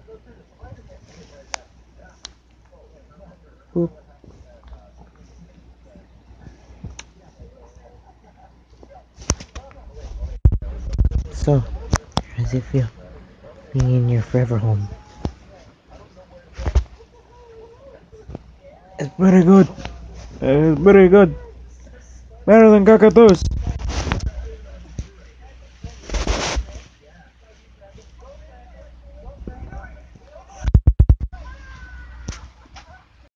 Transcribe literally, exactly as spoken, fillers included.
Boop. So, how does it feel being in your forever home? It's pretty good. It's pretty good. Better than Cockatoos.